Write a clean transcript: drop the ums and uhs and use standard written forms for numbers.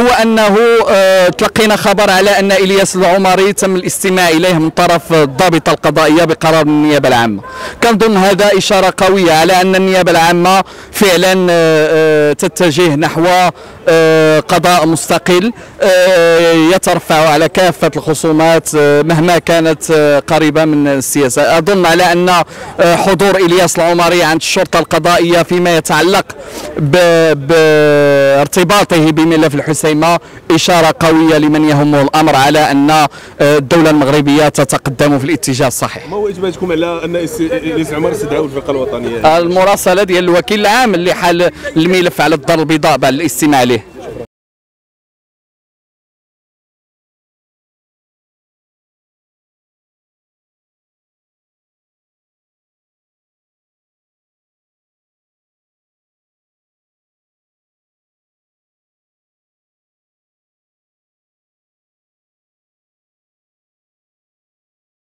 هو أنه تلقينا خبر على أن إلياس العمري تم الاستماع إليه من طرف الضابطة القضائية بقرار النيابة العامة. كنظن هذا إشارة قوية على أن النيابة العامة فعلا تتجه نحو قضاء مستقل يترفع على كافة الخصومات مهما كانت قريبة من السياسة. أظن على أن حضور إلياس العمري عند الشرطة القضائية فيما يتعلق بارتباطه بملف الحسيمة إشارة قوية لمن يهمه الأمر على أن الدولة المغربية تتقدم في الاتجاه الصحيح. ما هو إجابتكم على أن إلياس العمري استدعاه الفرقة الوطنية؟ المراسلة ديال الوكيل العام اللي حال الملف على الدار البيضاء بعد الاستماع له.